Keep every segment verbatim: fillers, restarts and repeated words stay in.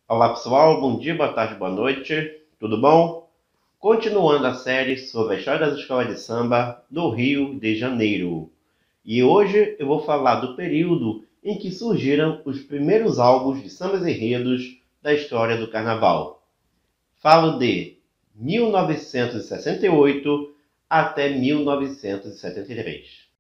Olá pessoal, bom dia, boa tarde, boa noite, tudo bom? Continuando a série sobre a história das escolas de samba do Rio de Janeiro. E hoje eu vou falar do período em que surgiram os primeiros álbuns de sambas enredos da história do carnaval. Falo de mil novecentos e sessenta e oito até mil novecentos e setenta e três.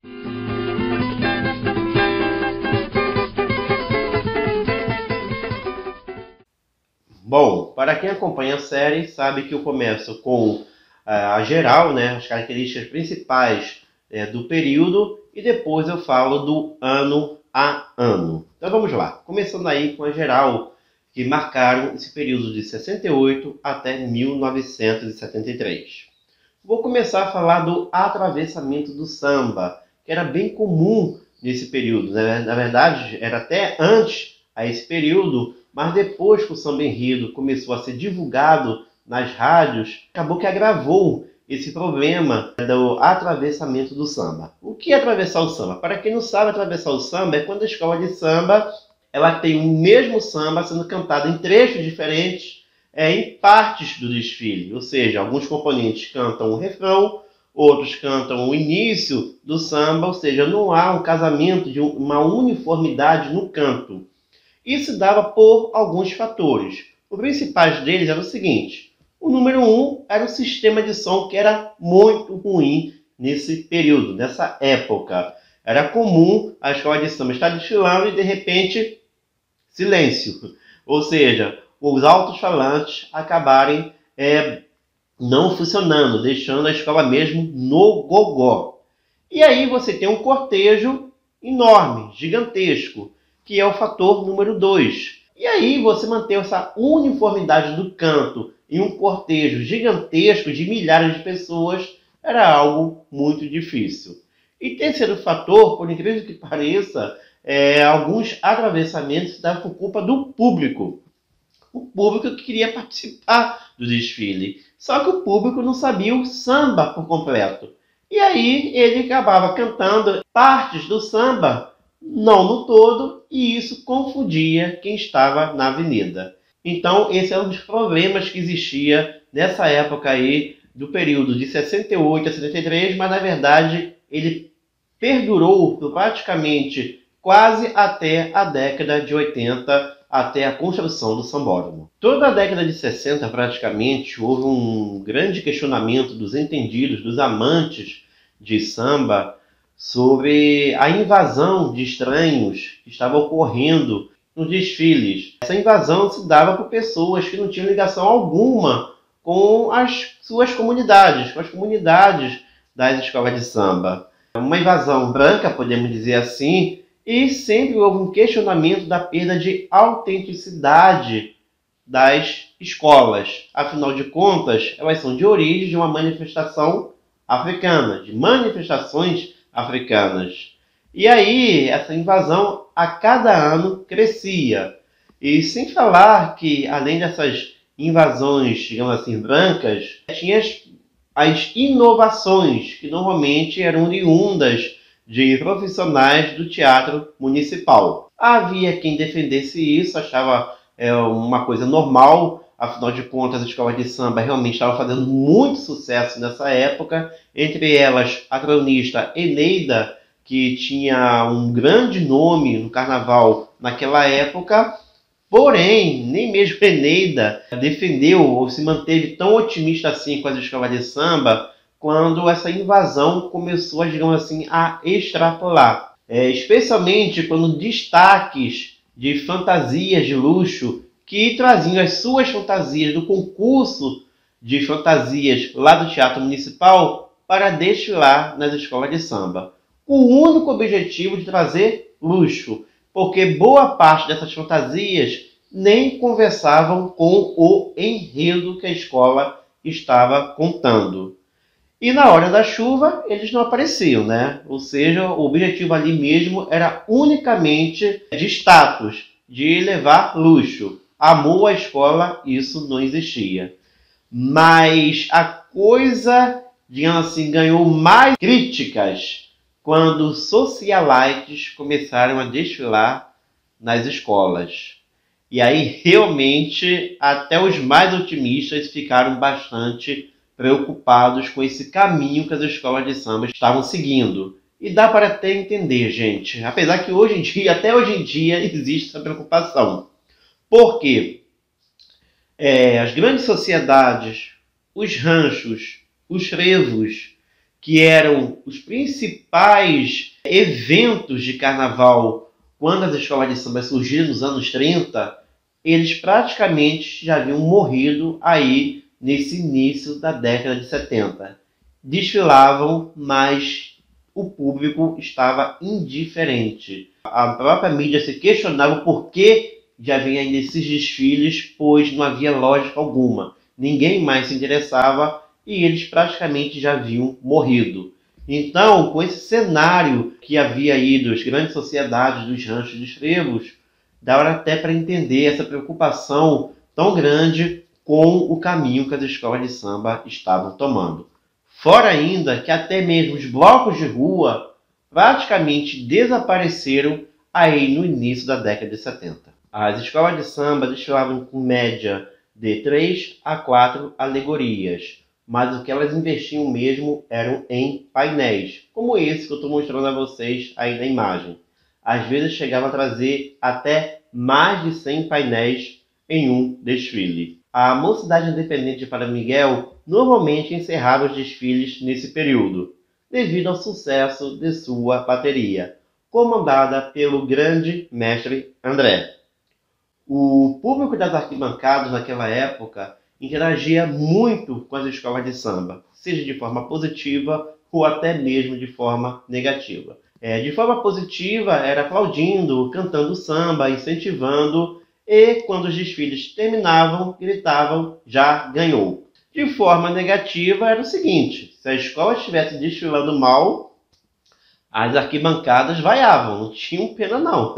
Bom, para quem acompanha a série, sabe que eu começo com uh, a geral, né, as características principais uh, do período, e depois eu falo do ano a ano. Então vamos lá, começando aí com a geral, que marcaram esse período de sessenta e oito até mil novecentos e setenta e três. Vou começar a falar do atravessamento do samba, que era bem comum nesse período, né? Na verdade, era até antes a esse período, mas depois que o samba enredo começou a ser divulgado nas rádios, acabou que agravou esse problema do atravessamento do samba. O que é atravessar o samba? Para quem não sabe, atravessar o samba é quando a escola de samba ela tem o mesmo samba sendo cantado em trechos diferentes, é, em partes do desfile. Ou seja, alguns componentes cantam o refrão, outros cantam o início do samba, ou seja, não há um casamento de uma uniformidade no canto. Isso dava por alguns fatores. Os principais deles eram o seguinte: o número um era o sistema de som, que era muito ruim nesse período, nessa época. Era comum a escola de samba estar desfilando e, de repente, silêncio. Ou seja, os altos-falantes acabarem é, não funcionando, deixando a escola mesmo no gogó. E aí você tem um cortejo enorme, gigantesco, que é o fator número dois. E aí você manter essa uniformidade do canto em um cortejo gigantesco de milhares de pessoas era algo muito difícil. E terceiro fator, por incrível que pareça, é, alguns atravessamentos davam por culpa do público. O público que queria participar do desfile. Só que o público não sabia o samba por completo. E aí ele acabava cantando partes do samba, não no todo, e isso confundia quem estava na avenida. Então, esse é um dos problemas que existia nessa época aí, do período de sessenta e oito a setenta e três, mas na verdade ele perdurou por praticamente quase até a década de oitenta, até a construção do sambódromo. Toda a década de sessenta, praticamente, houve um grande questionamento dos entendidos, dos amantes de samba, sobre a invasão de estranhos que estava ocorrendo nos desfiles. Essa invasão se dava por pessoas que não tinham ligação alguma com as suas comunidades, com as comunidades das escolas de samba. Uma invasão branca, podemos dizer assim, e sempre houve um questionamento da perda de autenticidade das escolas. Afinal de contas, elas são de origem de uma manifestação africana, de manifestações africanas. E aí, essa invasão a cada ano crescia. E sem falar que, além dessas invasões, digamos assim, brancas, tinha as, as inovações, que normalmente eram oriundas de profissionais do teatro municipal. Havia quem defendesse isso, achava é, uma coisa normal, afinal de contas, as escolas de samba realmente estavam fazendo muito sucesso nessa época, entre elas a cronista Eneida, que tinha um grande nome no carnaval naquela época. Porém, nem mesmo Eneida defendeu ou se manteve tão otimista assim com as escolas de samba quando essa invasão começou, digamos assim, a extrapolar. É, especialmente quando destaques de fantasias de luxo que traziam as suas fantasias do concurso de fantasias lá do Teatro Municipal para desfilar nas escolas de samba. O único objetivo de trazer luxo, porque boa parte dessas fantasias nem conversavam com o enredo que a escola estava contando. E na hora da chuva, eles não apareciam, né? Ou seja, o objetivo ali mesmo era unicamente de status, de levar luxo. Amor à escola, isso não existia. Mas a coisa, digamos assim, ganhou mais críticas quando socialites começaram a desfilar nas escolas. E aí, realmente, até os mais otimistas ficaram bastante preocupados com esse caminho que as escolas de samba estavam seguindo. E dá para até entender, gente. Apesar que hoje em dia, até hoje em dia, existe essa preocupação. Por quê? É, as grandes sociedades, os ranchos, os frevos, que eram os principais eventos de carnaval quando as escolas de samba surgiram nos anos trinta, eles praticamente já haviam morrido aí nesse início da década de setenta. Desfilavam, mas o público estava indiferente. A própria mídia se questionava o porquê de haver ainda esses desfiles, pois não havia lógica alguma. Ninguém mais se interessava e eles praticamente já haviam morrido. Então, com esse cenário que havia aí das grandes sociedades, dos ranchos, dos frevos, dava até para entender essa preocupação tão grande com o caminho que as escolas de samba estavam tomando. Fora ainda que até mesmo os blocos de rua praticamente desapareceram aí no início da década de setenta. As escolas de samba desfilavam com média de três a quatro alegorias, mas o que elas investiam mesmo eram em painéis, como esse que eu estou mostrando a vocês aí na imagem. Às vezes chegava a trazer até mais de cem painéis em um desfile. A Mocidade Independente de Padre Miguel normalmente encerrava os desfiles nesse período, devido ao sucesso de sua bateria, comandada pelo grande mestre André. O público das arquibancadas naquela época interagia muito com as escolas de samba, seja de forma positiva ou até mesmo de forma negativa. É, de forma positiva era aplaudindo, cantando samba, incentivando, e quando os desfiles terminavam, gritavam, já ganhou. De forma negativa era o seguinte: se a escola estivesse desfilando mal, as arquibancadas vaiavam, não tinham pena não.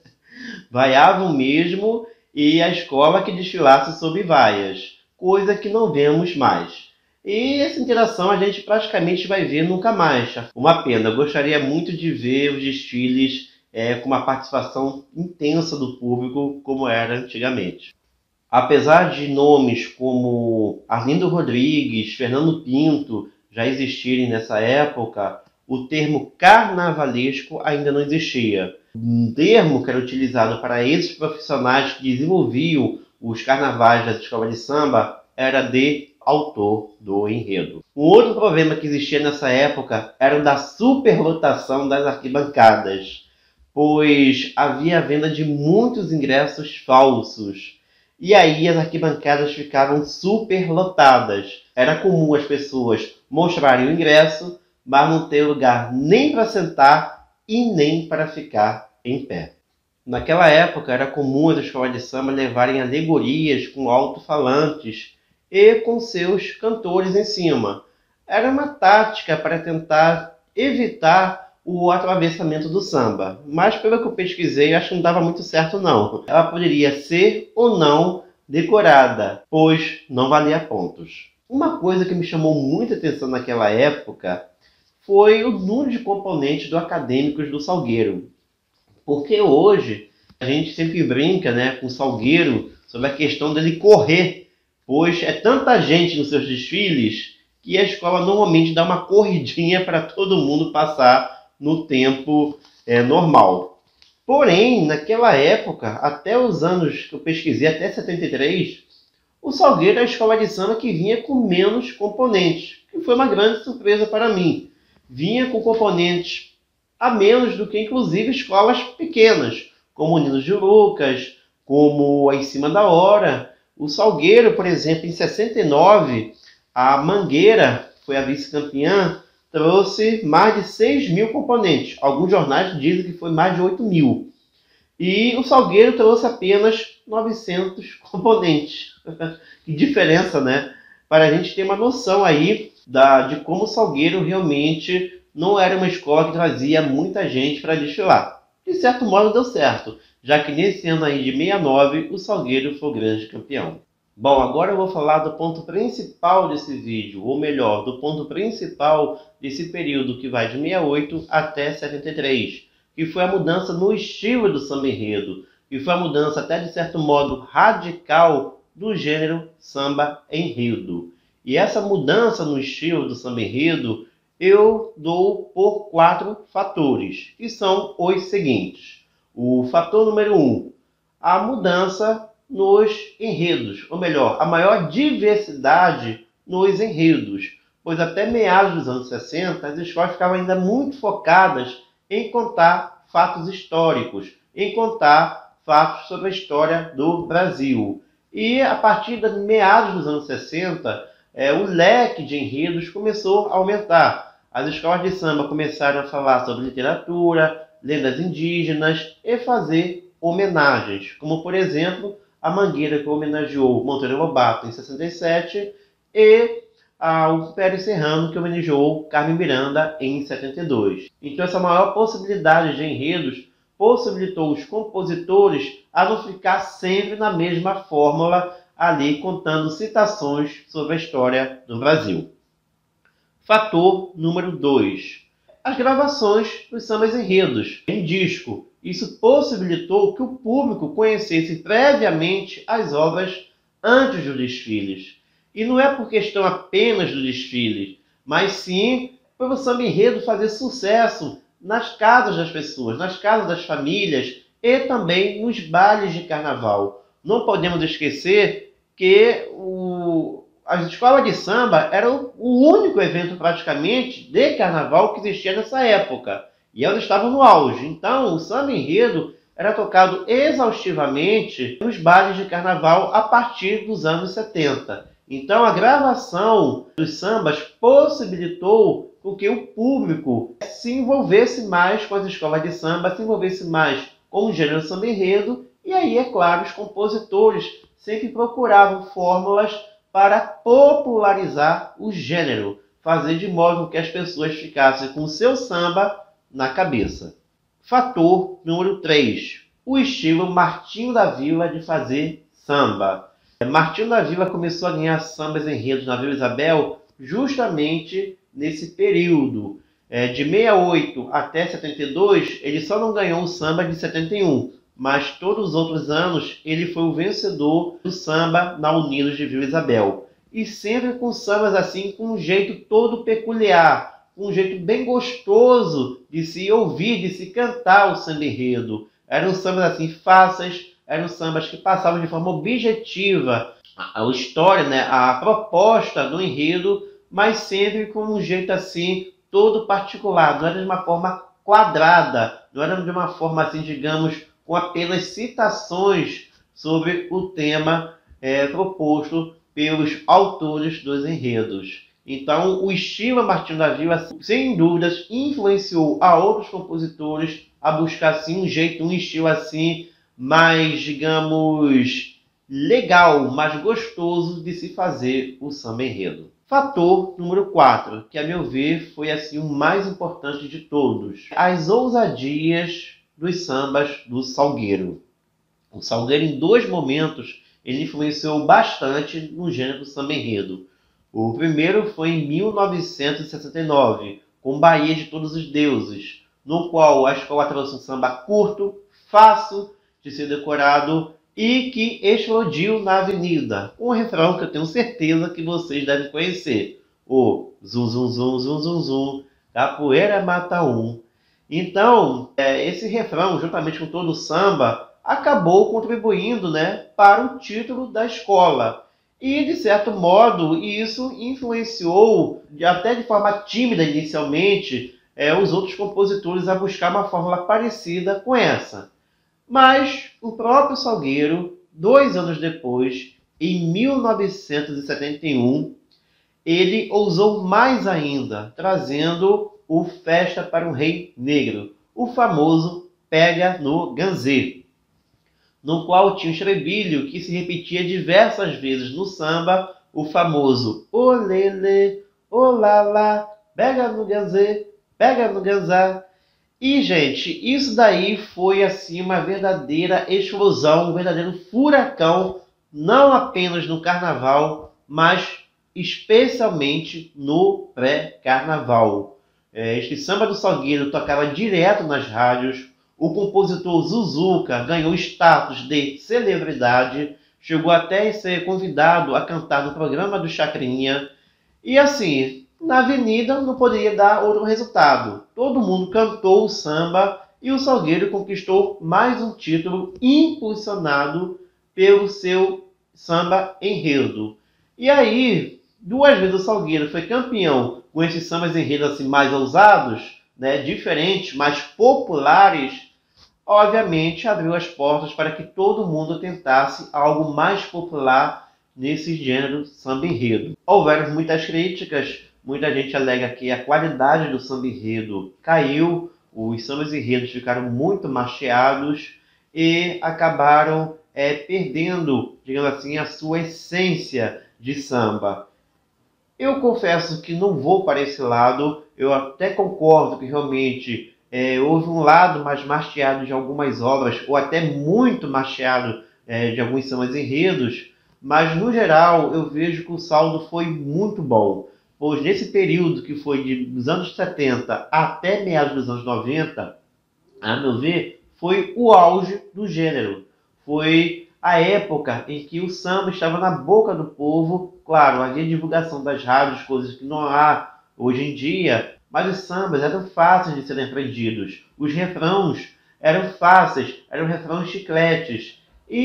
Vaiavam mesmo, e a escola que desfilasse sob vaias, coisa que não vemos mais. E essa interação a gente praticamente vai ver nunca mais. Uma pena, eu gostaria muito de ver os desfiles é, com uma participação intensa do público, como era antigamente. Apesar de nomes como Arlindo Rodrigues, Fernando Pinto já existirem nessa época, o termo carnavalesco ainda não existia. Um termo que era utilizado para esses profissionais que desenvolviam os carnavais das escolas de samba era de autor do enredo. Um outro problema que existia nessa época era o da superlotação das arquibancadas, pois havia a venda de muitos ingressos falsos. E aí as arquibancadas ficavam superlotadas. Era comum as pessoas mostrarem o ingresso, mas não ter lugar nem para sentar e nem para ficar em pé. Naquela época era comum as escolas de samba levarem alegorias com alto-falantes e com seus cantores em cima. Era uma tática para tentar evitar o atravessamento do samba, mas pelo que eu pesquisei, acho que não dava muito certo não. Ela poderia ser ou não decorada, pois não valia pontos. Uma coisa que me chamou muita atenção naquela época foi o número de componentes do Acadêmicos do Salgueiro. Porque hoje a gente sempre brinca, né, com o Salgueiro sobre a questão dele correr, pois é tanta gente nos seus desfiles que a escola normalmente dá uma corridinha para todo mundo passar no tempo é, normal. Porém, naquela época, até os anos que eu pesquisei, até setenta e três, o Salgueiro era a escola de samba que vinha com menos componentes, que foi uma grande surpresa para mim. Vinha com componentes a menos do que, inclusive, escolas pequenas, como o Nino de Lucas, como a Em Cima da Hora. O Salgueiro, por exemplo, em sessenta e nove, a Mangueira foi a vice-campeã, trouxe mais de seis mil componentes. Alguns jornais dizem que foi mais de oito mil. E o Salgueiro trouxe apenas novecentos componentes. Que diferença, né? Para a gente ter uma noção aí da, de como o Salgueiro realmente não era uma escola que trazia muita gente para desfilar. De certo modo deu certo, já que nesse ano aí de sessenta e nove o Salgueiro foi o grande campeão. Bom, agora eu vou falar do ponto principal desse vídeo, ou melhor, do ponto principal desse período que vai de sessenta e oito até setenta e três, que foi a mudança no estilo do samba enredo. e foi a mudança até de certo modo radical do gênero samba enredo. E essa mudança no estilo do samba enredo eu dou por quatro fatores, que são os seguintes. O fator número um, a mudança nos enredos, ou melhor, a maior diversidade nos enredos, pois até meados dos anos sessenta as escolas ficavam ainda muito focadas em contar fatos históricos, em contar fatos sobre a história do Brasil. E a partir de meados dos anos sessenta, é, o leque de enredos começou a aumentar. As escolas de samba começaram a falar sobre literatura, lendas indígenas e fazer homenagens, como por exemplo a Mangueira, que homenageou Monteiro Lobato em sessenta e sete, e a, o Império Serrano, que homenageou Carmen Miranda em setenta e dois. Então essa maior possibilidade de enredos possibilitou os compositores a não ficar sempre na mesma fórmula, ali contando citações sobre a história do Brasil. Fator número dois. As gravações dos sambas enredos em disco. Isso possibilitou que o público conhecesse previamente as obras antes dos desfiles. E não é por questão apenas do desfile, mas sim pelo samba enredo fazer sucesso nas casas das pessoas, nas casas das famílias e também nos bailes de carnaval. Não podemos esquecer que o, as escolas de samba eram o único evento praticamente de carnaval que existia nessa época. E elas estavam no auge. Então o samba enredo era tocado exaustivamente nos bailes de carnaval a partir dos anos setenta. Então a gravação dos sambas possibilitou com que o público se envolvesse mais com as escolas de samba, se envolvesse mais com o gênero samba enredo, e aí, é claro, os compositores sempre procuravam fórmulas para popularizar o gênero, fazer de modo que as pessoas ficassem com o seu samba na cabeça. Fator número três. O estilo Martinho da Vila de fazer samba. Martinho da Vila começou a ganhar sambas enredos na Vila Isabel justamente nesse período. É, de sessenta e oito até setenta e dois, ele só não ganhou o samba de setenta e um, mas todos os outros anos ele foi o vencedor do samba na Unidos de Vila Isabel. E sempre com sambas assim, com um jeito todo peculiar, um jeito bem gostoso de se ouvir, de se cantar o samba enredo. Eram sambas assim fáceis, eram sambas que passavam de forma objetiva a, a história, né, a proposta do enredo, mas sempre com um jeito assim todo particular, não era de uma forma quadrada, não era de uma forma assim, digamos, com apenas citações sobre o tema é, proposto pelos autores dos enredos. Então, o estilo Martinho da Vila, sem dúvidas, influenciou a outros compositores a buscar assim um jeito, um estilo assim mais, digamos, legal, mais gostoso de se fazer o samba enredo. Fator número quatro, que a meu ver foi assim o mais importante de todos: as ousadias dos sambas do Salgueiro. O Salgueiro, em dois momentos, ele influenciou bastante no gênero do samba enredo. O primeiro foi em mil novecentos e sessenta e nove, com Bahia de Todos os Deuses, no qual a escola trouxe um samba curto, fácil de ser decorado e que explodiu na avenida. Um refrão que eu tenho certeza que vocês devem conhecer: o zum zum zum zum zum zum, capoeira mata um. Então, é, esse refrão, juntamente com todo o samba, acabou contribuindo, né, para o título da escola. E, de certo modo, isso influenciou, até de forma tímida inicialmente, é, os outros compositores a buscar uma fórmula parecida com essa. Mas o próprio Salgueiro, dois anos depois, em mil novecentos e setenta e um, ele ousou mais ainda, trazendo o Festa para um Rei Negro, o famoso Pega no Ganzê, no qual tinha um estribilho que se repetia diversas vezes no samba, o famoso olele, olala, pega no ganzê, pega no ganzá. E, gente, isso daí foi assim uma verdadeira explosão, um verdadeiro furacão, não apenas no carnaval, mas especialmente no pré-carnaval. É, este samba do Salgueiro tocava direto nas rádios. O compositor Zuzuca ganhou status de celebridade, chegou até a ser convidado a cantar no programa do Chacrinha. E assim, na avenida não poderia dar outro resultado. Todo mundo cantou o samba e o Salgueiro conquistou mais um título impulsionado pelo seu samba enredo. E aí, duas vezes o Salgueiro foi campeão com esses sambas enredos assim, mais ousados, né, diferentes, mais populares. Obviamente abriu as portas para que todo mundo tentasse algo mais popular nesse gênero samba enredo. Houveram muitas críticas, muita gente alega que a qualidade do samba enredo caiu, os sambas enredos ficaram muito macheados e acabaram é, perdendo, digamos assim, a sua essência de samba. Eu confesso que não vou para esse lado, eu até concordo que realmente é, houve um lado mais macheado de algumas obras, ou até muito macheado é, de alguns sambas enredos, mas no geral eu vejo que o saldo foi muito bom, pois nesse período que foi de, dos anos setenta até meados dos anos noventa, a meu ver, foi o auge do gênero. Foi a época em que o samba estava na boca do povo. Claro, havia divulgação das rádios, coisas que não há hoje em dia, mas os sambas eram fáceis de serem aprendidos. Os refrãos eram fáceis, eram refrãos chicletes.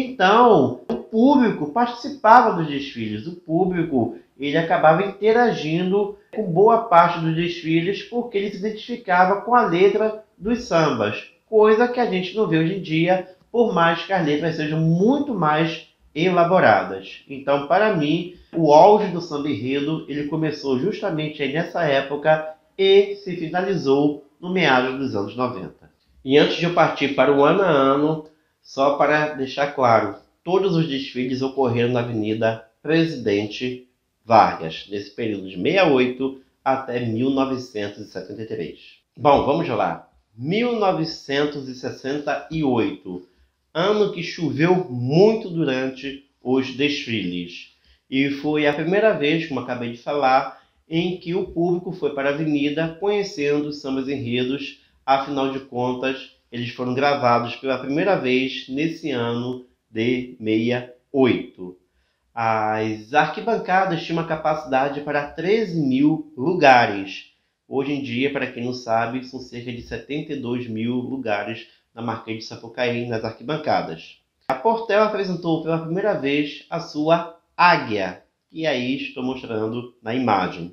Então, o público participava dos desfiles. O público ele acabava interagindo com boa parte dos desfiles porque ele se identificava com a letra dos sambas, coisa que a gente não vê hoje em dia, por mais que as letras sejam muito mais elaboradas. Então, para mim, o auge do samba enredo ele começou justamente aí nessa época e se finalizou no meados dos anos noventa. E antes de eu partir para o ano a ano, só para deixar claro, todos os desfiles ocorreram na Avenida Presidente Vargas, nesse período de sessenta e oito até mil novecentos e setenta e três. Bom, vamos lá. mil novecentos e sessenta e oito, ano que choveu muito durante os desfiles. E foi a primeira vez, como acabei de falar, em que o público foi para a avenida conhecendo os sambas enredos. Afinal de contas, eles foram gravados pela primeira vez nesse ano de sessenta e oito. As arquibancadas tinham uma capacidade para treze mil lugares. Hoje em dia, para quem não sabe, são cerca de setenta e dois mil lugares na Marquês de Sapucaí, nas arquibancadas. A Portela apresentou pela primeira vez a sua águia, que aí estou mostrando na imagem.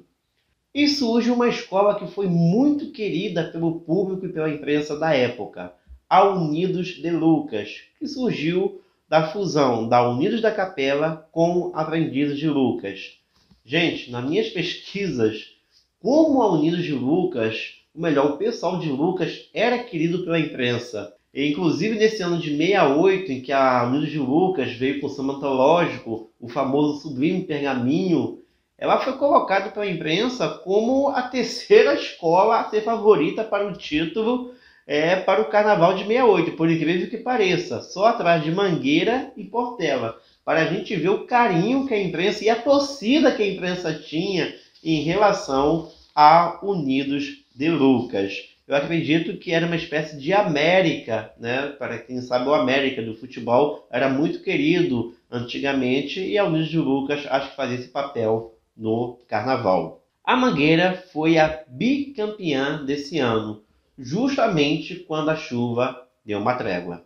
E surge uma escola que foi muito querida pelo público e pela imprensa da época, a Unidos de Lucas, que surgiu da fusão da Unidos da Capela com Aprendizes de Lucas. Gente, nas minhas pesquisas, como a Unidos de Lucas, ou melhor, o pessoal de Lucas era querido pela imprensa. E, inclusive nesse ano de sessenta e oito, em que a Unidos de Lucas veio com o samba antológico, o famoso Sublime Pergaminho, ela foi colocada pela imprensa como a terceira escola a ser favorita para o título é, para o Carnaval de sessenta e oito, por incrível que pareça, só atrás de Mangueira e Portela, para a gente ver o carinho que a imprensa e a torcida que a imprensa tinha em relação a Unidos de Lucas. Eu acredito que era uma espécie de América, né? Para quem sabe, o América do futebol era muito querido antigamente e a Unidos de Lucas acho que fazia esse papel no Carnaval. A Mangueira foi a bicampeã desse ano, justamente quando a chuva deu uma trégua.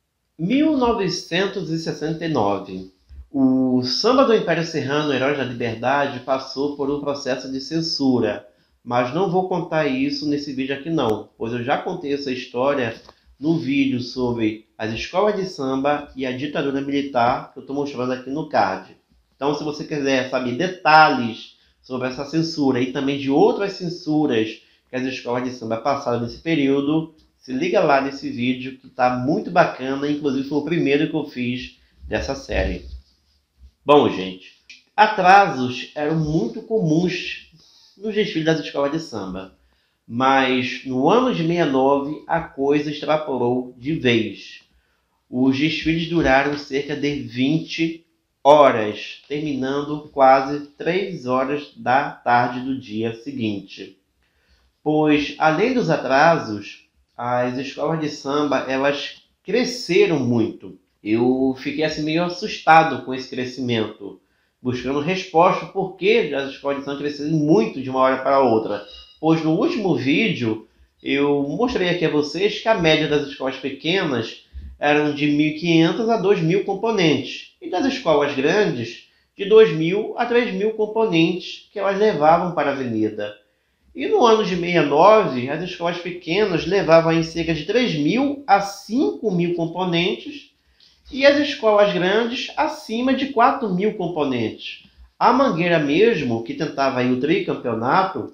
mil novecentos e sessenta e nove. O samba do Império Serrano, Heróis da Liberdade, passou por um processo de censura, mas não vou contar isso nesse vídeo aqui não, pois eu já contei essa história no vídeo sobre as escolas de samba e a ditadura militar, que eu estou mostrando aqui no card. Então, se você quiser saber detalhes sobre essa censura e também de outras censuras que as escolas de samba passaram nesse período, se liga lá nesse vídeo que está muito bacana, inclusive foi o primeiro que eu fiz dessa série. Bom, gente, atrasos eram muito comuns nos desfiles das escolas de samba, mas no ano de sessenta e nove a coisa extrapolou de vez. Os desfiles duraram cerca de vinte horas, terminando quase três horas da tarde do dia seguinte. Pois, além dos atrasos, as escolas de samba, elas cresceram muito. Eu fiquei assim meio assustado com esse crescimento, buscando resposta por que as escolas de samba cresceram muito de uma hora para outra. Pois no último vídeo eu mostrei aqui a vocês que a média das escolas pequenas eram de mil e quinhentos a dois mil componentes, e das escolas grandes de dois mil a três mil componentes que elas levavam para a avenida. E no ano de sessenta e nove, as escolas pequenas levavam em cerca de três mil a cinco mil componentes e as escolas grandes acima de quatro mil componentes. A Mangueira mesmo, que tentava aí o tricampeonato,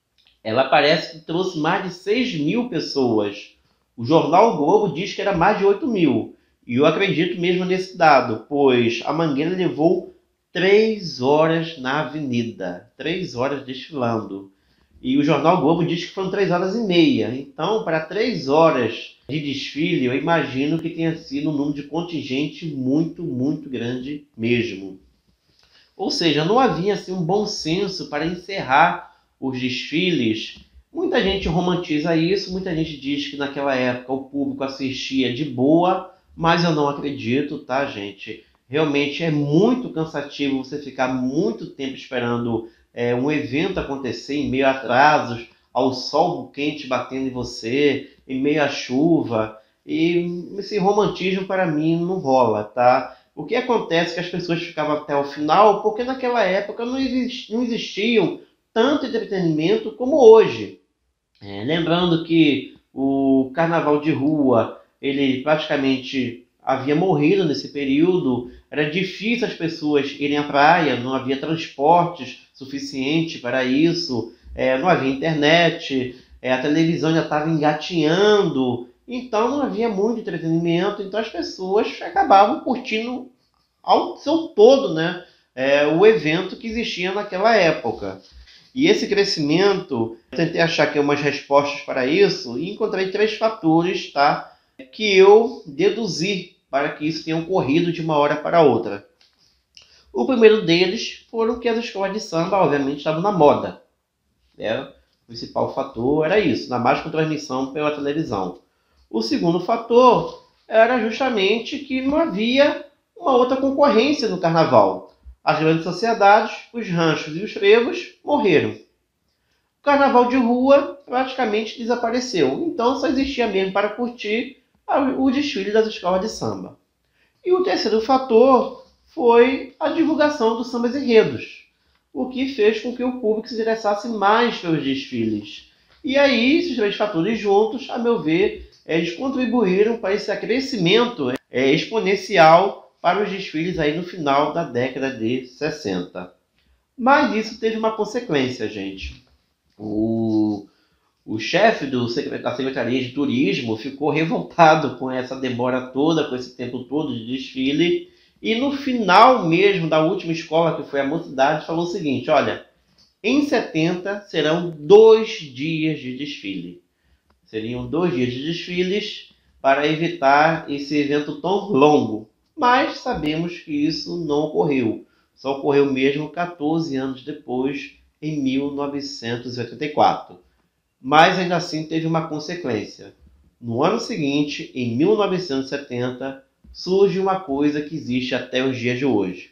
ela parece que trouxe mais de seis mil pessoas. O jornal o Globo diz que era mais de oito mil. E eu acredito mesmo nesse dado, pois a Mangueira levou três horas na avenida. Três horas desfilando. E o jornal o Globo diz que foram três horas e meia. Então, para três horas de desfile, eu imagino que tenha sido um número de contingente muito, muito grande mesmo. Ou seja, não havia assim, um bom senso para encerrar os desfiles. Muita gente romantiza isso, muita gente diz que naquela época o público assistia de boa, mas eu não acredito, tá, gente? Realmente é muito cansativo você ficar muito tempo esperando é, um evento acontecer em meio a atrasos, ao sol quente batendo em você, em meio à chuva, e esse romantismo para mim não rola, tá? O que acontece é que as pessoas ficavam até o final porque naquela época não, exist, não existiam tanto entretenimento como hoje. É, lembrando que o carnaval de rua, ele praticamente havia morrido nesse período, era difícil as pessoas irem à praia, não havia transportes suficiente para isso, é, não havia internet, é, a televisão já estava engatinhando, então não havia muito entretenimento, então as pessoas acabavam curtindo ao seu todo, né, é, o evento que existia naquela época. E esse crescimento, eu tentei achar aqui umas respostas para isso e encontrei três fatores, tá, que eu deduzi para que isso tenha ocorrido de uma hora para outra. O primeiro deles foram que as escolas de samba, obviamente, estavam na moda. Né? O principal fator era isso, na mais com transmissão pela televisão. O segundo fator era justamente que não havia uma outra concorrência no carnaval. As grandes sociedades, os ranchos e os frevos morreram. O carnaval de rua praticamente desapareceu. Então só existia mesmo para curtir o desfile das escolas de samba. E o terceiro fator foi a divulgação dos sambas enredos, o que fez com que o público se interessasse mais pelos desfiles. E aí, esses três fatores juntos, a meu ver, eles contribuíram para esse crescimento é, exponencial para os desfiles aí no final da década de sessenta. Mas isso teve uma consequência, gente. O, o chefe do, da Secretaria de Turismo ficou revoltado com essa demora toda, com esse tempo todo de desfile, e no final mesmo da última escola, que foi a Mocidade, falou o seguinte: olha, em setenta serão dois dias de desfile. Seriam dois dias de desfiles para evitar esse evento tão longo. Mas sabemos que isso não ocorreu. Só ocorreu mesmo quatorze anos depois, em mil novecentos e oitenta e quatro. Mas ainda assim teve uma consequência. No ano seguinte, em mil novecentos e setenta, surge uma coisa que existe até os dias de hoje: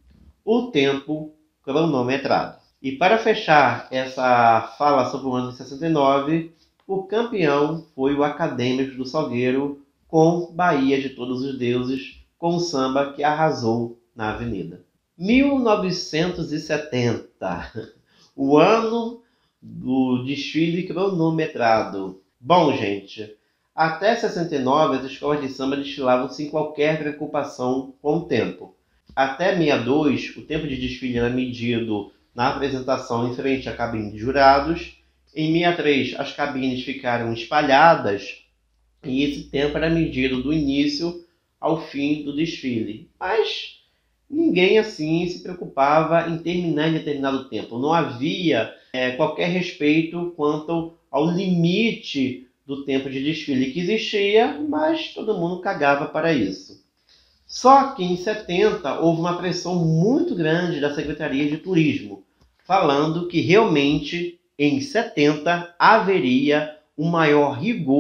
o tempo cronometrado. E para fechar essa fala sobre o ano de sessenta e nove, o campeão foi o Acadêmicos do Salgueiro com Bahia de Todos os Deuses, com o samba que arrasou na avenida. mil novecentos e setenta, o ano do desfile cronometrado. Bom, gente, até sessenta e nove as escolas de samba desfilavam sem qualquer preocupação com o tempo. Até sessenta e dois, o tempo de desfile era medido na apresentação em frente à cabine de jurados. Em sessenta e três, as cabines ficaram espalhadas e esse tempo era medido do início ao fim do desfile. Mas ninguém assim se preocupava em terminar em determinado tempo. Não havia é, qualquer respeito quanto ao limite do tempo de desfile que existia, mas todo mundo cagava para isso. Só que em setenta houve uma pressão muito grande da Secretaria de Turismo, falando que realmente em setenta haveria um maior rigor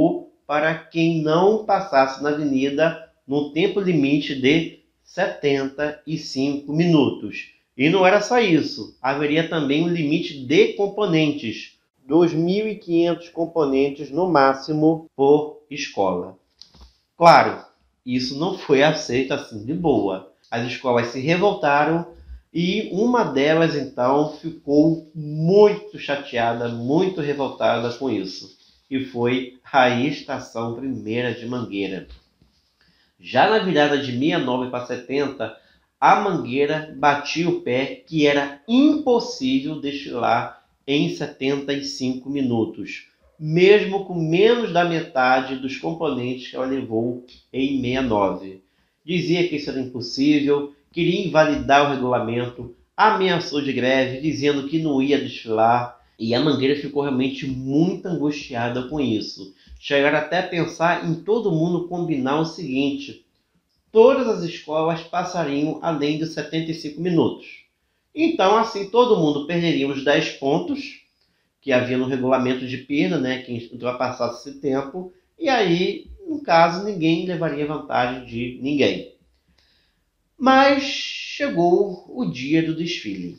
para quem não passasse na avenida no tempo limite de setenta e cinco minutos. E não era só isso, haveria também um limite de componentes, dois mil e quinhentos componentes no máximo por escola. Claro, isso não foi aceito assim de boa. As escolas se revoltaram e uma delas então ficou muito chateada, muito revoltada com isso. E foi a Estação Primeira de Mangueira. Já na virada de sessenta e nove para setenta, a Mangueira batia o pé que era impossível desfilar em setenta e cinco minutos, mesmo com menos da metade dos componentes que ela levou em sessenta e nove. Dizia que isso era impossível, queria invalidar o regulamento, ameaçou de greve, dizendo que não ia desfilar, e a Mangueira ficou realmente muito angustiada com isso. Chegaram até a pensar em todo mundo combinar o seguinte: todas as escolas passariam além de setenta e cinco minutos. Então, assim, todo mundo perderia os dez pontos que havia no regulamento de perda, né, quem ultrapassasse esse tempo, e aí, no caso, ninguém levaria vantagem de ninguém. Mas chegou o dia do desfile.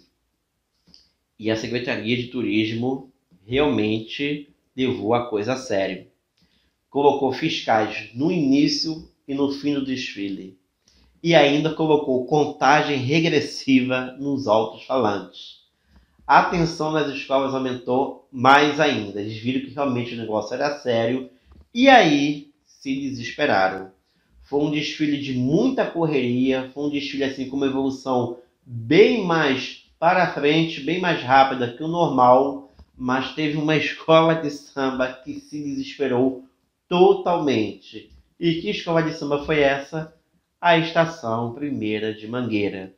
E a Secretaria de Turismo realmente levou a coisa a sério. Colocou fiscais no início e no fim do desfile. E ainda colocou contagem regressiva nos alto-falantes. A tensão nas escolas aumentou mais ainda. Eles viram que realmente o negócio era sério e aí se desesperaram. Foi um desfile de muita correria, foi um desfile assim com uma evolução bem mais para frente, bem mais rápida que o normal, mas teve uma escola de samba que se desesperou totalmente. E que escola de samba foi essa? A Estação Primeira de Mangueira.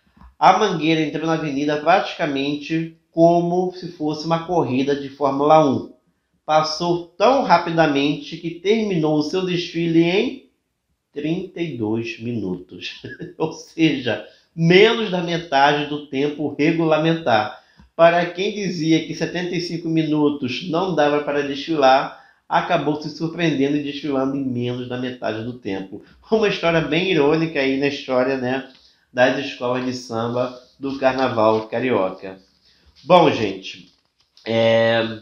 A Mangueira entrou na avenida praticamente como se fosse uma corrida de Fórmula um. Passou tão rapidamente que terminou o seu desfile em trinta e dois minutos. Ou seja, menos da metade do tempo regulamentar. Para quem dizia que setenta e cinco minutos não dava para desfilar, acabou se surpreendendo e desfilando em menos da metade do tempo. Uma história bem irônica aí na história, né, das escolas de samba do Carnaval Carioca. Bom, gente, é...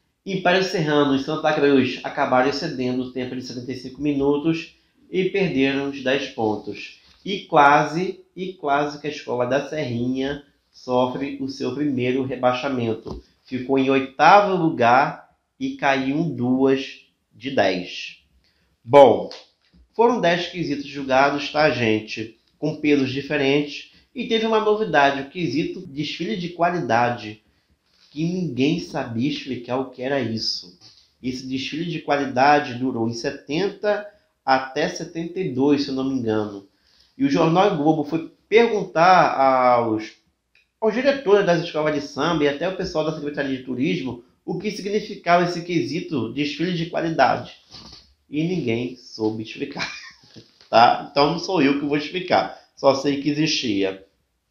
e para encerrando, os Santa Cruz acabaram excedendo o tempo de setenta e cinco minutos e perderam os dez pontos. E quase, e quase que a escola da Serrinha sofre o seu primeiro rebaixamento. Ficou em oitavo lugar e caiu duas de dez. Bom, foram dez quesitos julgados, tá, gente? Com pesos diferentes. E teve uma novidade, o quesito desfile de qualidade, que ninguém sabia explicar o que era isso. Esse desfile de qualidade durou em setenta até setenta e dois, se eu não me engano. E o Jornal Globo foi perguntar aos, aos diretores das escolas de samba e até o pessoal da Secretaria de Turismo o que significava esse quesito desfile de qualidade. E ninguém soube explicar. Tá? Então não sou eu que vou explicar. Só sei que existia.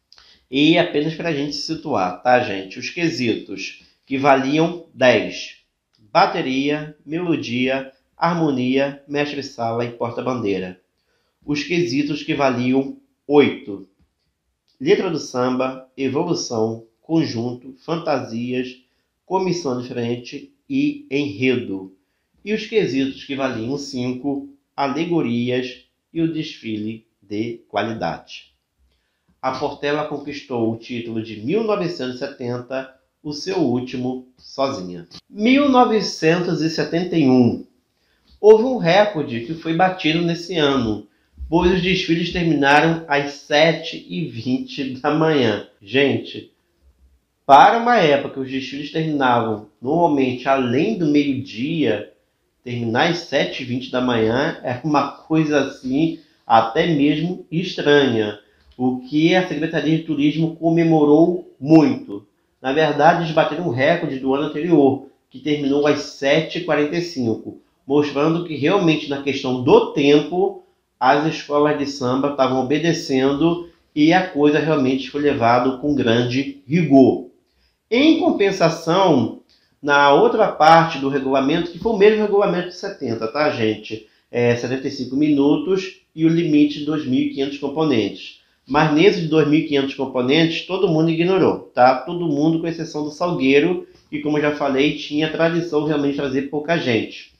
E apenas para a gente se situar, tá, gente? Os quesitos que valiam dez. Bateria, melodia, harmonia, mestre-sala e porta-bandeira. Os quesitos que valiam oito. Letra do samba, evolução, conjunto, fantasias, comissão de frente e enredo. E os quesitos que valiam cinco, alegorias e o desfile de qualidade. A Portela conquistou o título de mil novecentos e setenta, o seu último sozinha. mil novecentos e setenta e um. Houve um recorde que foi batido nesse ano, pois os desfiles terminaram às sete e vinte da manhã. Gente, para uma época que os desfiles terminavam normalmente além do meio-dia, terminar às sete e vinte da manhã é uma coisa assim até mesmo estranha, o que a Secretaria de Turismo comemorou muito. Na verdade, eles bateram um recorde do ano anterior, que terminou às sete e quarenta e cinco, mostrando que realmente na questão do tempo as escolas de samba estavam obedecendo e a coisa realmente foi levada com grande rigor. Em compensação, na outra parte do regulamento, que foi o mesmo regulamento de setenta, tá, gente? É setenta e cinco minutos e o limite de dois mil e quinhentos componentes. Mas nesses dois mil e quinhentos componentes, todo mundo ignorou, tá? Todo mundo, com exceção do Salgueiro, que, como eu já falei, tinha tradição realmente de trazer pouca gente.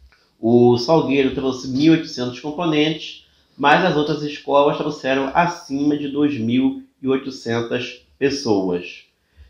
O Salgueiro trouxe mil e oitocentos componentes, mas as outras escolas trouxeram acima de dois mil e oitocentas pessoas.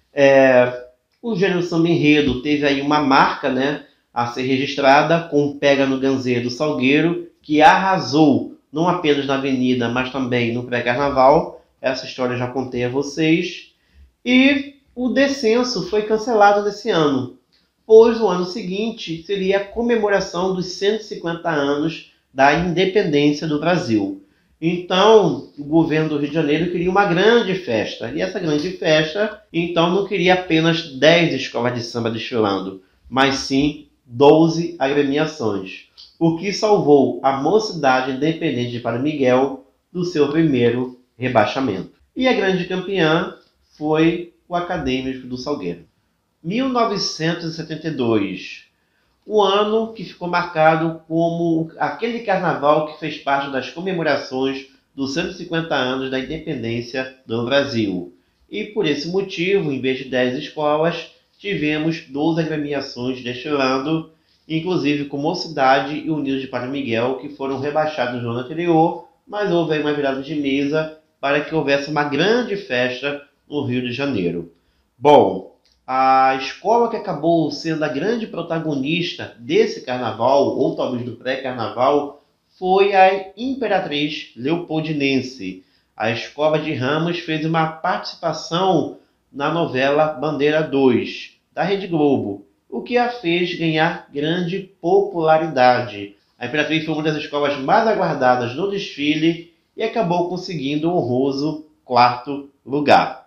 É, o gênero samba enredo teve aí uma marca, né, a ser registrada com o Pega no Ganzê do Salgueiro, que arrasou não apenas na avenida, mas também no pré-carnaval. Essa história eu já contei a vocês. E o descenso foi cancelado nesse ano, pois o ano seguinte seria a comemoração dos cento e cinquenta anos da independência do Brasil. Então, o governo do Rio de Janeiro queria uma grande festa. E essa grande festa, então, não queria apenas dez escolas de samba desfilando, mas sim doze agremiações, o que salvou a Mocidade Independente de Padre Miguel do seu primeiro rebaixamento. E a grande campeã foi o Acadêmico do Salgueiro. mil novecentos e setenta e dois, o ano que ficou marcado como aquele carnaval que fez parte das comemorações dos cento e cinquenta anos da independência do Brasil. E por esse motivo, em vez de dez escolas, tivemos doze agremiações desfilando, inclusive com Mocidade e Unidos de Padre Miguel, que foram rebaixados no ano anterior, mas houve aí uma virada de mesa para que houvesse uma grande festa no Rio de Janeiro. Bom, a escola que acabou sendo a grande protagonista desse carnaval, ou talvez do pré-carnaval, foi a Imperatriz Leopoldinense. A Escola de Ramos fez uma participação na novela Bandeira dois, da Rede Globo, o que a fez ganhar grande popularidade. A Imperatriz foi uma das escolas mais aguardadas no desfile e acabou conseguindo o honroso quarto lugar.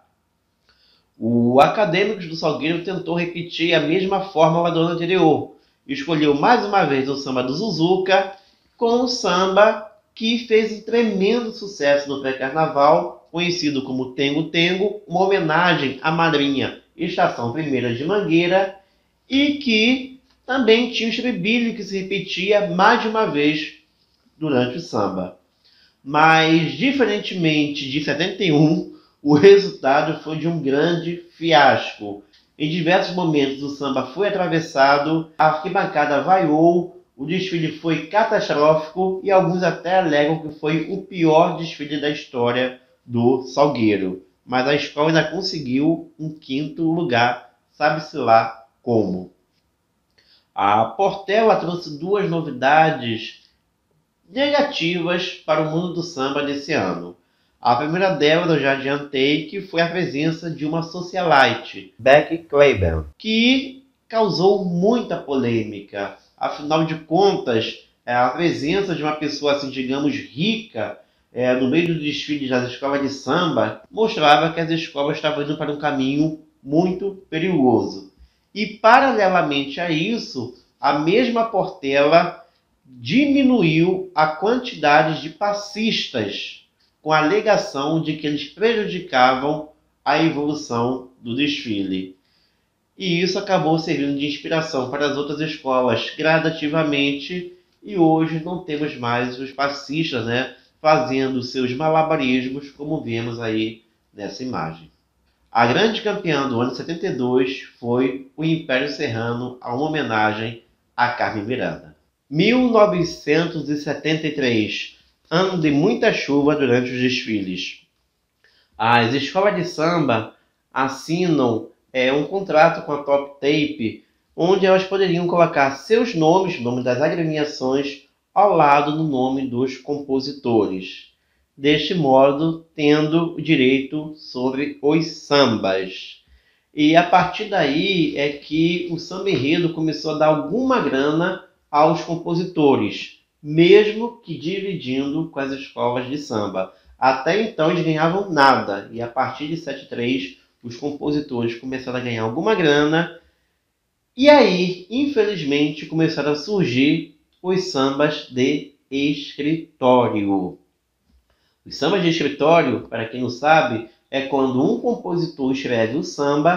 O Acadêmicos do Salgueiro tentou repetir a mesma fórmula do ano anterior. Escolheu mais uma vez o samba do Zuzuca, com o samba que fez um tremendo sucesso no pré-carnaval, conhecido como Tengo Tengo, uma homenagem à madrinha Estação Primeira de Mangueira, e que também tinha o estribilho que se repetia mais de uma vez durante o samba. Mas, diferentemente de setenta e um, o resultado foi de um grande fiasco. Em diversos momentos o samba foi atravessado, a arquibancada vaiou, o desfile foi catastrófico e alguns até alegam que foi o pior desfile da história do Salgueiro. Mas a escola ainda conseguiu um quinto lugar, sabe-se lá como. A Portela trouxe duas novidades negativas para o mundo do samba nesse ano. A primeira delas eu já adiantei, que foi a presença de uma socialite, Becky Clayton, que causou muita polêmica. Afinal de contas, a presença de uma pessoa, assim, digamos, rica, é, no meio do desfile das escolas de samba, mostrava que as escolas estavam indo para um caminho muito perigoso. E, paralelamente a isso, a mesma Portela diminuiu a quantidade de passistas, com a alegação de que eles prejudicavam a evolução do desfile. E isso acabou servindo de inspiração para as outras escolas gradativamente, e hoje não temos mais os passistas, né, fazendo seus malabarismos, como vemos aí nessa imagem. A grande campeã do ano setenta e dois foi o Império Serrano, a uma homenagem a Carmen Miranda. mil novecentos e setenta e três, ano de muita chuva durante os desfiles. As escolas de samba assinam é, um contrato com a Top Tape, onde elas poderiam colocar seus nomes, nomes das agremiações, ao lado do nome dos compositores. Deste modo, tendo o direito sobre os sambas. E a partir daí é que o samba enredo começou a dar alguma grana aos compositores, mesmo que dividindo com as escolas de samba. Até então eles ganhavam nada, e a partir de setenta e três os compositores começaram a ganhar alguma grana, e aí, infelizmente, começaram a surgir os sambas de escritório. Os sambas de escritório, para quem não sabe, é quando um compositor escreve o samba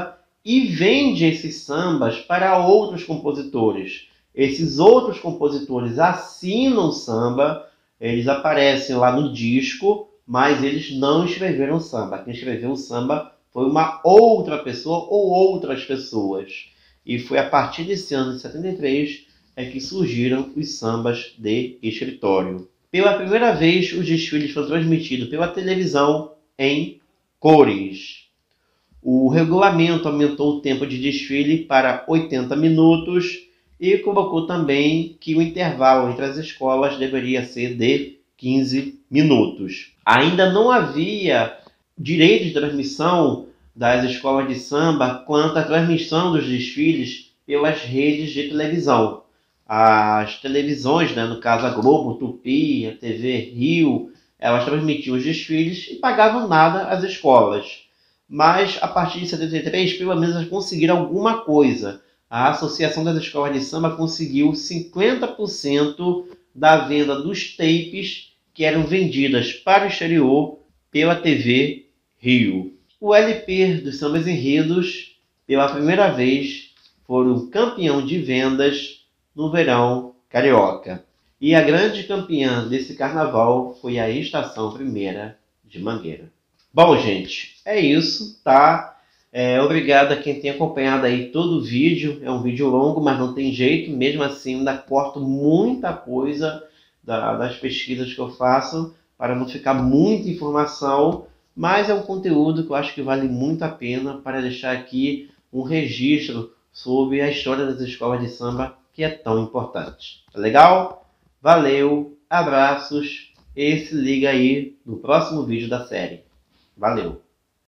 e vende esses sambas para outros compositores. Esses outros compositores assinam o samba, eles aparecem lá no disco, mas eles não escreveram samba. Quem escreveu o samba foi uma outra pessoa ou outras pessoas. E foi a partir desse ano de setenta e três é que surgiram os sambas de escritório. Pela primeira vez, os desfiles foram transmitidos pela televisão em cores. O regulamento aumentou o tempo de desfile para oitenta minutos e colocou também que o intervalo entre as escolas deveria ser de quinze minutos. Ainda não havia direito de transmissão das escolas de samba quanto à transmissão dos desfiles pelas redes de televisão. As televisões, né, no caso a Globo, Tupi, a T V Rio, elas transmitiam os desfiles e pagavam nada às escolas. Mas a partir de setenta e três, pelo menos elas conseguiram alguma coisa. A Associação das Escolas de Samba conseguiu cinquenta por cento da venda dos tapes que eram vendidas para o exterior pela T V Rio. O L P dos Sambas Enredos, pela primeira vez, foram campeão de vendas no verão carioca. E a grande campeã desse carnaval foi a Estação Primeira de Mangueira. Bom, gente, é isso, tá? É, obrigado a quem tem acompanhado aí todo o vídeo. É um vídeo longo, mas não tem jeito. Mesmo assim, ainda corto muita coisa da, das pesquisas que eu faço para não ficar muita informação. Mas é um conteúdo que eu acho que vale muito a pena para deixar aqui um registro sobre a história das escolas de samba, que é tão importante. Tá legal? Valeu, abraços e se liga aí no próximo vídeo da série. Valeu!